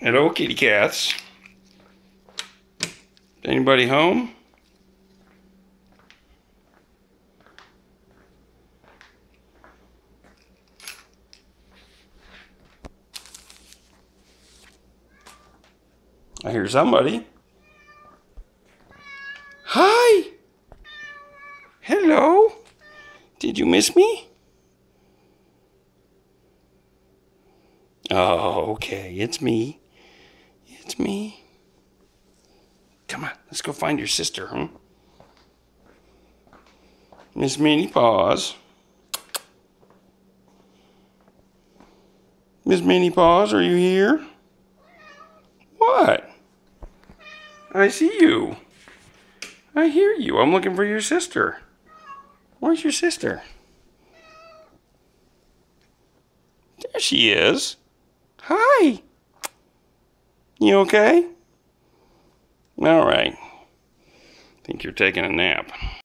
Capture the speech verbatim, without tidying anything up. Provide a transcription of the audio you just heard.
Hello, kitty cats. Anybody home? I hear somebody. Hi! Hello! Did you miss me? Oh, okay. It's me. It's me. Come on, let's go find your sister, huh? Miss Minnie Paws. Miss Minnie Paws, are you here? What? I see you. I hear you. I'm looking for your sister. Where's your sister? There she is. Hi. You okay? All right. Think you're taking a nap.